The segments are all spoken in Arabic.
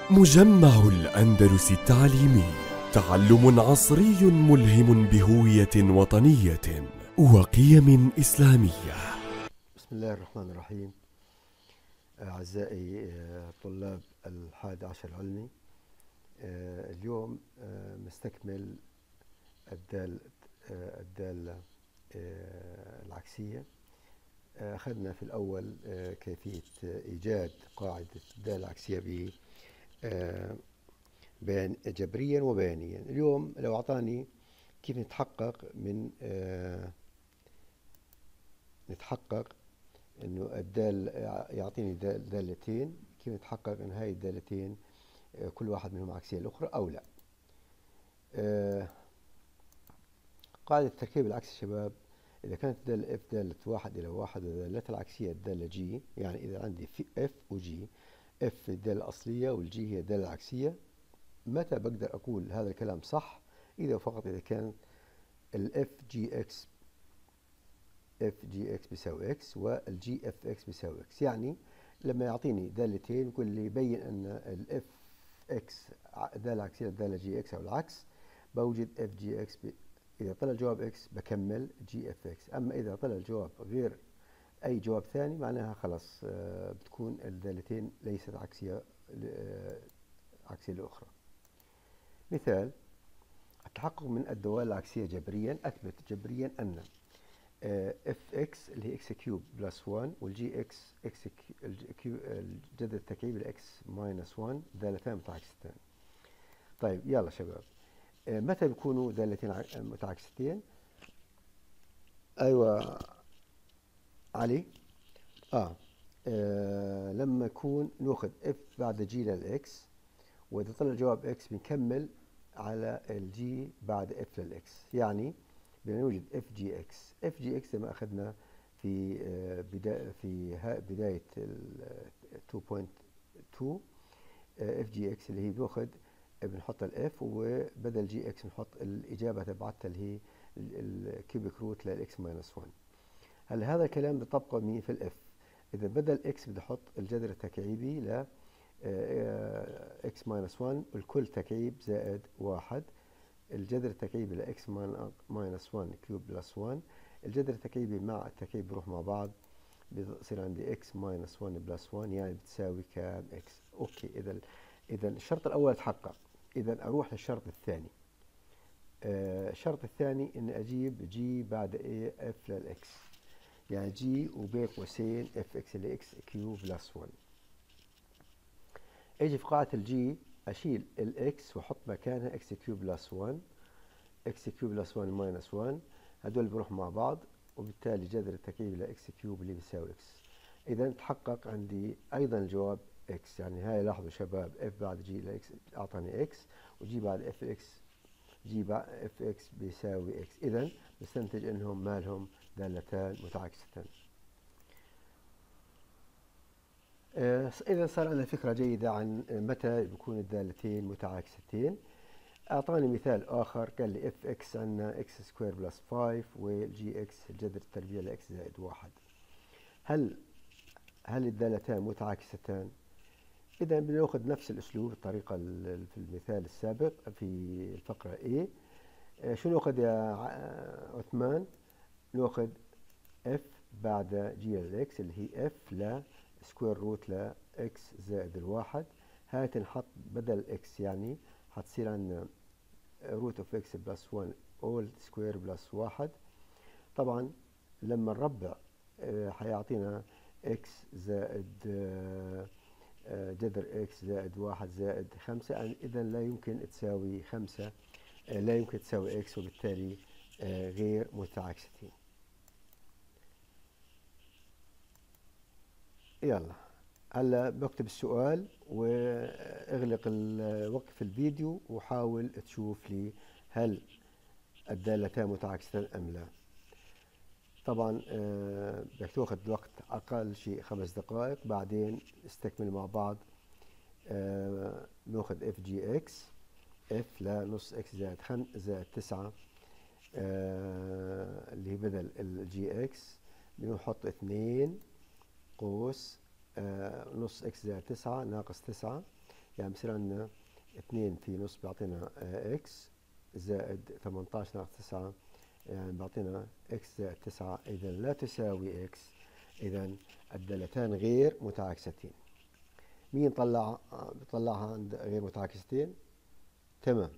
مجمع الأندلس التعليمي، تعلم عصري ملهم بهوية وطنية وقيم إسلامية. بسم الله الرحمن الرحيم. أعزائي طلاب الحادي عشر علمي، اليوم نستكمل الدالة العكسية. أخذنا في الأول كيفية إيجاد قاعدة الدالة العكسية جبريا وبيانيا. اليوم لو أعطاني كيف نتحقق انه يعطيني دالتين، كيف نتحقق ان هاي الدالتين كل واحد منهم عكسية الاخرى او لا. قاعدة التركيب العكسي شباب، اذا كانت الدالة اف دالة 1 إلى 1 ودالتها العكسية الدالة جي، يعني اذا عندي في اف وجي، اف الدالة الاصلية والجي هي الدالة العكسية، متى بقدر اقول هذا الكلام صح؟ اذا فقط اذا كان الاف جي اكس بيساوي اكس والجي اف اكس بيساوي اكس. يعني لما يعطيني دالتين يقول لي بين ان الاف اكس دالة عكسية الدالة جي اكس او العكس، بوجد اف جي اكس. اذا طلع الجواب اكس بكمل جي اف اكس، اما اذا طلع الجواب غير اي جواب ثاني معناها خلاص بتكون الدالتين ليست عكسية الاخرى. مثال: التحقق من الدوال العكسية جبريا. اثبت جبريا ان اف اكس اللي هي اكس كيوب بلس 1 والجي اكس الجذر التكعيبي لاكس ماينس 1 دالتان متعاكستان. طيب يلا شباب، متى بيكونوا دالتين متعاكستين؟ ايوه علي. لما يكون ناخذ اف بعد جي للاكس، واذا طلع الجواب اكس بنكمل على الجي بعد اف للاكس. يعني بدنا نوجد اف جي اكس. اف جي اكس زي ما اخذنا في بدايه 2.2. اف جي اكس اللي هي بنحط الاف وبدل جي اكس بنحط الاجابه تبعتها اللي هي الكيوبيك روت للاكس ماينس 1. هلا هذا الكلام بطبقه مين في الاف؟ اذا بدل اكس بدي احط الجذر التكعيبي ل اكس ماينس 1 الكل تكعيب زائد 1، الجذر التكعيبي لاكس ماينس 1 كيوب بلس 1، الجذر التكعيبي مع التكعيب بيروح مع بعض، بيصير عندي اكس ماينس 1 بلس 1 يعني بتساوي كام؟ اكس. اوكي، اذا الشرط الاول تحقق. اذا اروح للشرط الثاني. الشرط الثاني اني اجيب جي بعد ايه اف للاكس، يعني جي وبين قوسين اف اكس اللي اكس كيوب بلس 1. اجي في قاعدة الجي اشيل الاكس واحط مكانها اكس كيوب بلس 1، اكس كيوب بلس 1 ماينس 1، هدول بيروحوا مع بعض، وبالتالي جذر التكعيب لاكس كيوب اللي بيساوي اكس. اذا تحقق عندي ايضا الجواب اكس. يعني هاي لاحظوا شباب، اف بعد جي لاكس اعطاني اكس، وجي بعد اف اكس، جي بعد اف اكس بيساوي اكس. اذا بستنتج انهم مالهم دالتان متعاكستان. إذا صار عندنا فكرة جيدة عن متى بيكون الدالتين متعاكستين. أعطاني مثال آخر، قال لي اف اكس عندنا اكس سكوير بلس 5 والجي اكس الجذر التربيع لاكس زائد 1. هل الدالتان متعاكستان؟ إذا بناخذ نفس الأسلوب، الطريقة في المثال السابق في الفقرة A. شو ناخذ يا عثمان؟ ناخذ اف بعد جي للاكس اللي هي اف ل سكوير روت ل اكس زائد الواحد. هاي تنحط بدل اكس، يعني حتصير عندنا روت اوف اكس بلس 1 اول سكوير بلس 1. طبعا لما نربع حيعطينا اكس زائد جذر اكس زائد 1 زائد 5. اذا لا يمكن تساوي 5، لا يمكن تساوي اكس، وبالتالي غير متعاكستين. يلا هلا بكتب السؤال واغلق وقف الفيديو وحاول تشوف لي هل الدالتان متعاكستان ام لا. طبعا بدك تاخذ وقت اقل شيء 5 دقائق، بعدين نستكمل مع بعض. ناخذ اف جي اكس، اف لنص اكس زائد 9 اللي هي بدل الجي اكس بنحط 2 قوس نص اكس زائد 9 ناقص 9 يعني بصير عندنا 2 في نص بيعطينا اكس زائد 18 ناقص 9 يعني بيعطينا اكس زائد 9، اذا لا تساوي اكس، اذا الدالتان غير متعاكستين. مين بيطلعها عند غير متعاكستين؟ تمام.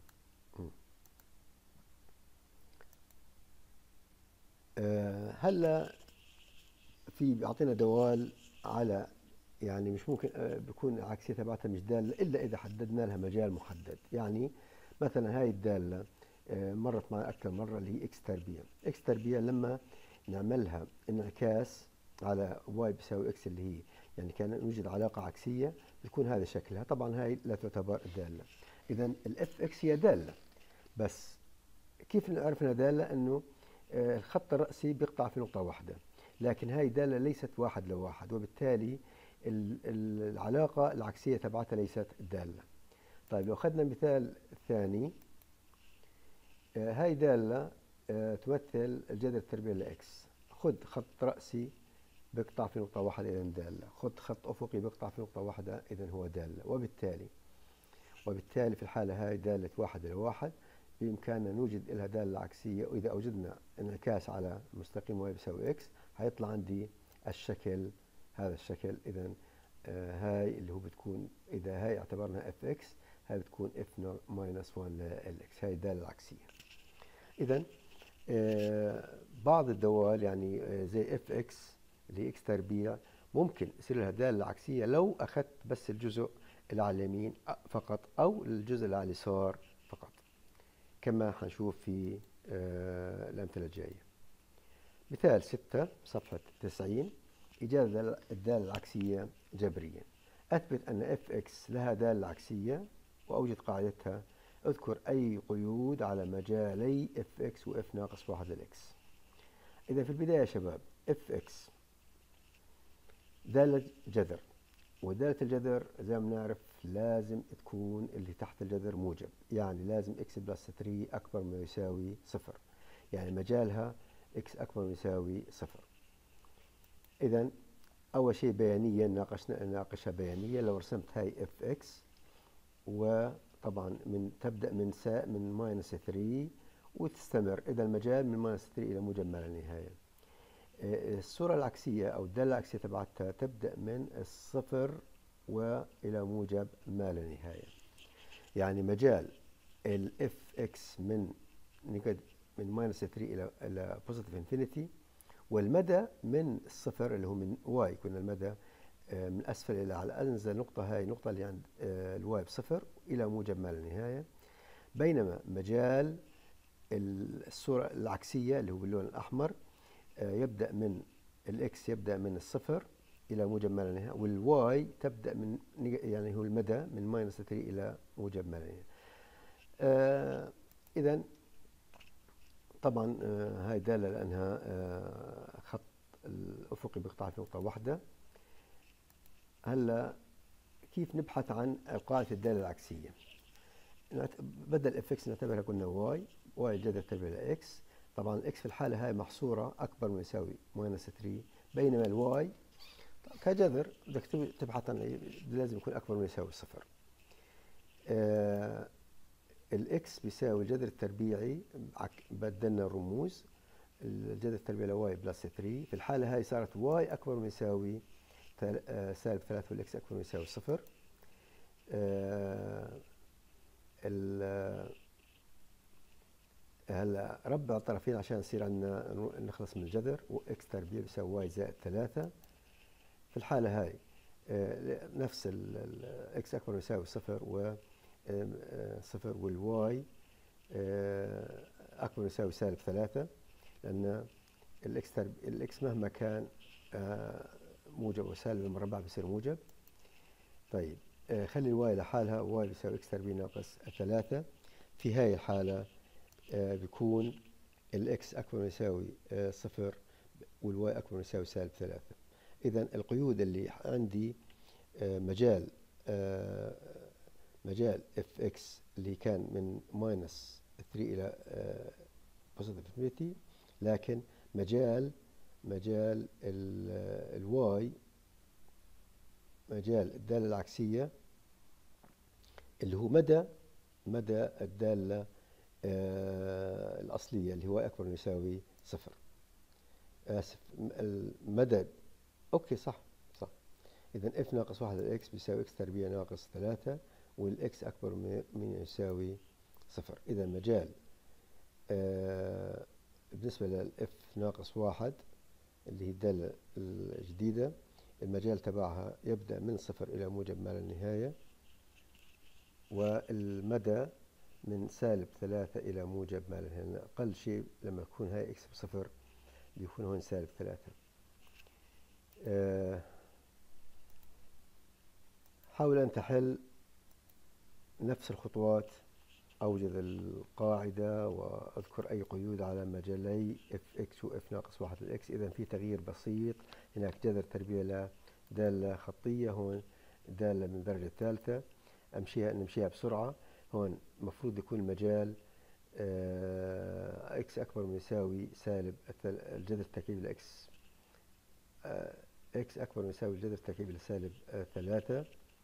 هلا في بيعطينا دوال على، يعني مش ممكن بيكون العكسية تبعتها مش دالة إلا إذا حددنا لها مجال محدد. يعني مثلا هاي الدالة مرت معنا أكثر مرة اللي هي إكس تربيع. إكس تربيع لما نعملها انعكاس على واي بيساوي إكس اللي هي يعني كان يوجد علاقة عكسية بتكون هذا شكلها. طبعا هاي لا تعتبر دالة. إذا الإف إكس هي دالة، بس كيف نعرف انها دالة؟ انه الخط الرأسي بيقطع في نقطة واحدة، لكن هاي دالة ليست واحد لواحد، وبالتالي العلاقة العكسية تبعتها ليست دالة. طيب لو أخذنا مثال ثاني، هاي دالة تمثل الجذر التربيعي لإكس. خذ خط رأسي بيقطع في نقطة واحدة إذا دالة، خذ خط أفقي بيقطع في نقطة واحدة إذا هو دالة. وبالتالي في الحالة هاي دالة واحد لواحد بإمكاننا نوجد لها دالة عكسية، وإذا أوجدنا انعكاس على مستقيم واي بيساوي إكس هيطلع عندي الشكل، هذا الشكل. إذا هاي اللي هو بتكون، إذا هاي اعتبرنا اف إكس، هاي بتكون اف ماينس 1 لل إكس، هاي الدالة العكسية. إذا بعض الدوال يعني زي اف إكس اللي إكس تربيع ممكن يصير لها دالة عكسية لو أخذت بس الجزء اللي على اليمين فقط أو الجزء اللي على اليسار فقط، كما حنشوف في الأمثلة الجاية. مثال 6 صفحة 90، إيجاد الدالة العكسية جبريا. أثبت أن fx لها دالة عكسية وأوجد قاعدتها. اذكر أي قيود على مجالي fx و f ناقص 1 للx. إذا في البداية يا شباب fx دالة جذر، ودالة الجذر زي ما بنعرف لازم تكون اللي تحت الجذر موجب، يعني لازم x بلس 3 أكبر من يساوي 0، يعني مجالها x أكبر من يساوي 0. إذا أول شيء بيانيا ناقشها بيانيا. لو رسمت هاي fx وطبعا تبدأ من ماينس 3 وتستمر، إذا المجال من ماينس 3 إلى موجب ما لا نهاية. الصورة العكسية أو الدالة العكسية تبعتها تبدأ من الصفر وإلى موجب ما لا نهاية. يعني مجال ال fx من ماينس 3 إلى بوزيتيف انفينيتي، والمدى من الصفر اللي هو من واي، كنا المدى من أسفل إلى على أنزل نقطة، هاي النقطة اللي عند الواي بصفر إلى موجب ما لا نهاية. بينما مجال الصورة العكسية اللي هو باللون الأحمر يبدأ من الإكس يبدأ من الصفر إلى موجب ما لا نهاية، والواي تبدأ من يعني هو المدى من ماينس 3 إلى موجب ما لا نهاية. إذا طبعا هاي دالة لأنها خط الأفقي بيقطع في نقطة واحدة. هلا كيف نبحث عن قاعدة الدالة العكسية؟ بدل اف اكس نعتبرها قلنا واي الجذر تربيع لاكس. طبعا الاكس في الحالة هاي محصورة أكبر من يساوي ماينس 3، بينما الواي كجذر بدك تبحث عن لازم يكون أكبر من يساوي 0. الاكس بيساوي الجذر التربيعي، بدلنا الرموز، الجذر التربيعي لواي بلس 3. في الحالة هاي صارت واي أكبر من يساوي سالب 3 والإكس أكبر من يساوي 0. هلا ربع الطرفين عشان يصير عندنا نخلص من الجذر، وإكس تربيع بيساوي واي زائد 3. في الحالة هاي نفس الإكس أكبر من يساوي 0 و 0 والواي أكبر من يساوي سالب 3، لأن الإكس مهما كان موجب وسالب المربع بيصير موجب. طيب خلي الواي لحالها، واي بيساوي إكس تربيع ناقص 3. في هاي الحالة بيكون الإكس أكبر من يساوي 0 والواي أكبر من يساوي سالب 3. إذا القيود اللي عندي مجال اف اكس اللي كان من ماينس 3 إلى بوزيتيف انفينيتي، لكن مجال الواي، مجال الدالة العكسية اللي هو مدى الدالة الأصلية اللي هو أكبر من يساوي صفر. آسف، المدى. أوكي، صح. إذا اف ناقص 1 للإكس بيساوي إكس تربيع ناقص 3، والإكس أكبر من يساوي صفر. إذا مجال بالنسبة للإف ناقص 1 اللي هي الدالة الجديدة، المجال تبعها يبدأ من صفر إلى موجب ما لا نهاية، والمدى من سالب 3 إلى موجب ما لا نهاية. أقل شيء لما يكون هاي إكس بصفر بيكون هون سالب 3. حاول أن تحل نفس الخطوات. أوجد القاعدة وأذكر أي قيود على مجالي اف اكس واف ناقص 1 للإكس. إذا في تغيير بسيط، هناك جذر تربيع لدالة خطية، هون دالة من الدرجة الثالثة. نمشيها بسرعة. هون المفروض يكون المجال اكس أكبر من يساوي سالب الجذر التركيبي لإكس، اكس أكبر من يساوي الجذر التركيبي لسالب 3.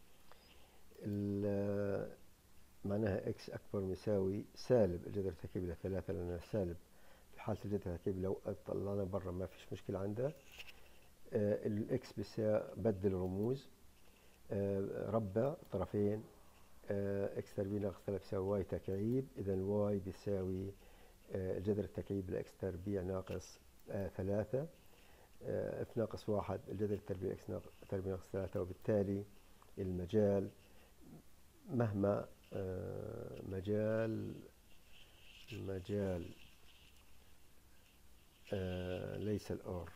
معناها اكس أكبر من يساوي سالب الجذر التركيبي ل3، لأن سالب في حالة الجذر التركيبي لو طلعنا برا ما فيش مشكلة عندها. الاكس بيساوي، بدل رموز، ربع طرفين اكس تربيع ناقص 3 بيساوي واي تكعيب. إذا الواي بيساوي الجذر التكعيب لإكس تربيع ناقص 3 اف ناقص 1 الجذر التربيع اكس تربيع ناقص 3. وبالتالي المجال مهما مجال ليس الار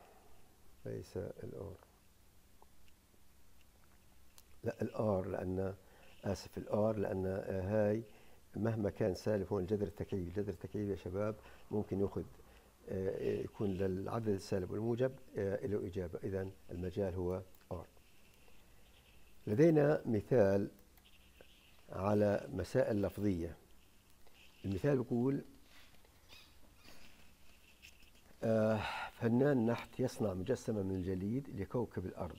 لا الار، لأن آسف الار، لأن هاي مهما كان سالب هون الجذر التكعيبي. الجذر التكعيبي يا شباب ممكن يأخذ يكون للعدد السالب والموجب له إجابة. إذا المجال هو R. لدينا مثال على مسائل لفظية. المثال يقول فنان نحت يصنع مجسمة من الجليد لكوكب الأرض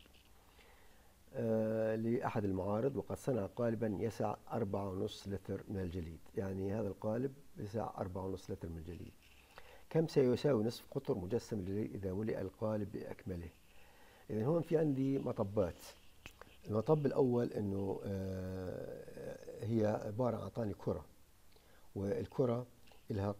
لأحد المعارض، وقد صنع قالبا يسع 4.5 لتر من الجليد. يعني هذا القالب يسع 4.5 لتر من الجليد. كم سيساوي نصف قطر مجسم الجليد إذا ملئ القالب بأكمله؟ إذا هون في عندي مطبات. المطب الأول إنه هي عبارة عن أعطاني كرة، والكرة لها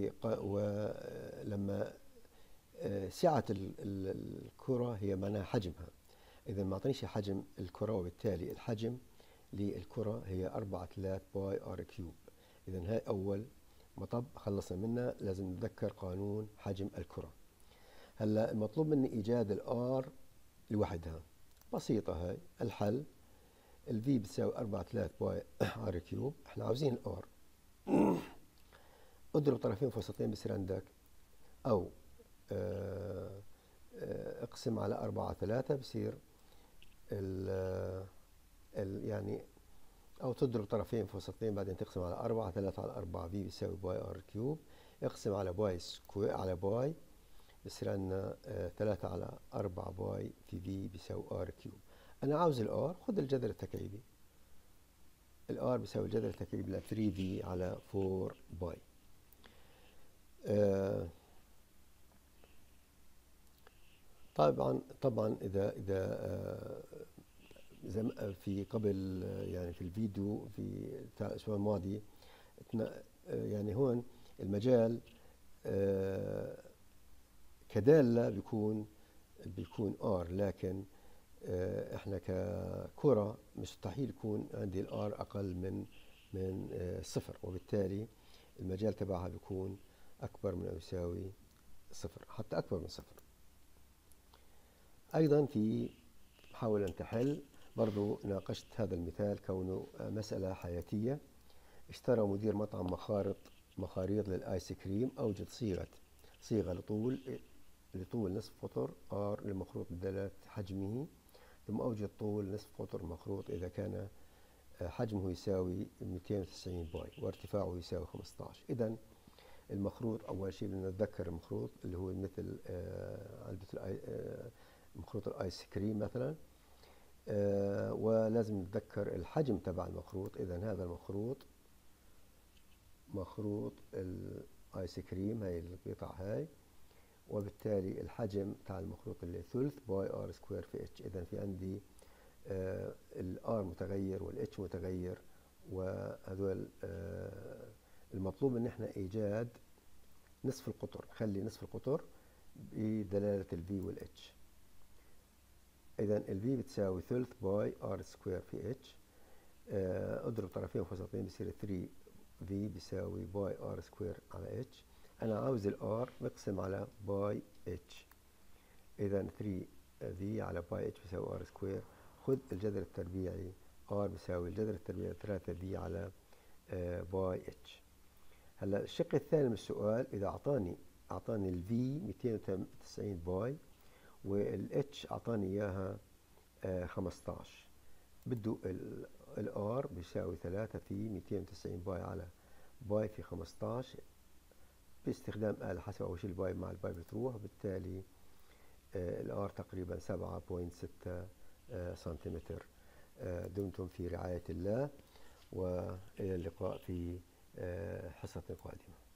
ولما سعة الكرة هي معناها حجمها. إذا ما أعطانيش حجم الكرة، وبالتالي الحجم للكرة هي 4/3 باي ار كيوب. إذا هاي أول مطب خلصنا منها. لازم نتذكر قانون حجم الكرة. هلا المطلوب مني إيجاد الآر لوحدها. بسيطة هاي الحل. الفي بتساوي 4/3 باي ار كيوب. احنا عاوزين الآر. اضرب طرفين في وسطين بصير عندك، أو اقسم على 4/3 بصير يعني، أو تضرب طرفين في وسطين بعدين تقسم على 4. 3 على 4 في بيساوي باي ار كيوب. اقسم على باي سكوير على باي بصير عندنا 3 على 4 باي في بيساوي ار كيوب. أنا عاوز الار، خذ الجذر التكعيبي. الار بيساوي الجذر التكعيبي ل 3 في على 4 باي. طبعا إذا في قبل يعني في الفيديو في الأسبوع الماضي يعني هون المجال كدالة بيكون R، لكن احنا ككرة مستحيل يكون عندي الار اقل من صفر، وبالتالي المجال تبعها بيكون اكبر من او يساوي صفر، حتى اكبر من صفر. ايضا في حاول ان تحل، برضو ناقشت هذا المثال كونه مسألة حياتية. اشترى مدير مطعم مخاريط للآيس كريم. أوجد صيغة لطول نصف قطر R لمخروط بدالة حجمه، ثم أوجد طول نصف قطر المخروط إذا كان حجمه يساوي 290 باي وارتفاعه يساوي 15. إذا المخروط أول شيء بدنا نتذكر المخروط اللي هو مثل علبة مخروط الآيس كريم مثلا. ولازم نتذكر الحجم تبع المخروط. إذا هذا المخروط مخروط الآيس كريم، هاي القطع هاي، وبالتالي الحجم تاع المخروط اللي ثلث باي ار سكوير في اتش. إذا في عندي الار متغير والاتش متغير، وهذول المطلوب ان احنا ايجاد نصف القطر، نخلي نصف القطر بدلالة الفي والاتش. اذا الفي بتساوي ثلث باي ار سكوير في اتش، اضرب طرفين في وسطين بصير 3 في بيساوي باي ار سكوير على اتش. انا عاوز الار نقسم على باي اتش، اذا 3 في على باي اتش بيساوي ار سكوير. خذ الجذر التربيعي، ار بيساوي الجذر التربيعي 3 في على باي اتش. هلا الشق الثاني من السؤال، اذا اعطاني الفي 290 باي والاتش اعطاني اياها 15، بده الار بيساوي 3 في 290 باي على باي في 15 باستخدام آلة حاسبة. أول شيء الباي مع الباي بتروح، وبالتالي الار تقريبا 7.6 سنتيمتر. دمتم في رعاية الله، وإلى اللقاء في حصة قادمة.